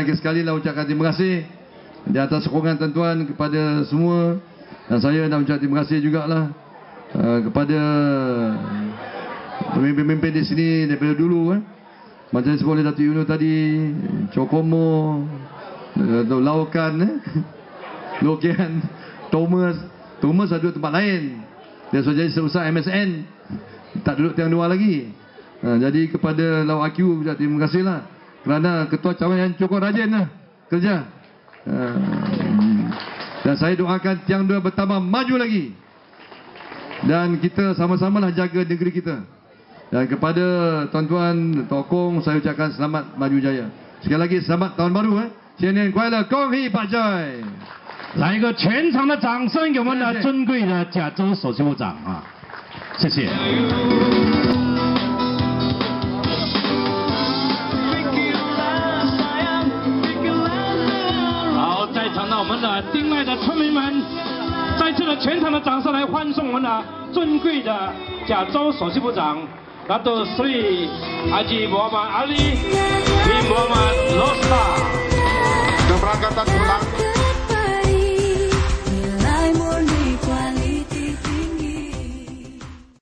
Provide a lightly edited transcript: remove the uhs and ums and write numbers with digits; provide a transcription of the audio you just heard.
lagi sekali lah ucapkan terima kasih di atas sokongan tuan-tuan kepada semua. Dan saya nak ucap terima kasih jugalah kepada pemimpin-pemimpin di sini daripada dulu macam sekolah Datuk Yuno tadi, Cokomo, Laukan, Lokian, Thomas ada tempat lain. Dia sudah jadi seusaha MSN, tak duduk tiang dua lagi. Jadi kepada Lau AQ ucap terima kasihlah kerana ketua cawangan yang cukup rajin kerja. Dan saya doakan tiang dua bertambah maju lagi. Dan kita sama-sama lah jaga negeri kita. Dan kepada tuan-tuan tokong saya ucapkan selamat maju jaya. Sekali lagi selamat tahun baru新年快乐，恭喜发财！ 来一个全场的掌声给我们的尊贵的甲州首席部长啊，谢谢。好，在场的我们的丁赖的村民们，再次的全场的掌声来欢送我们的尊贵的甲州首席部长，Datuk Seri Haji Muhammad Ali。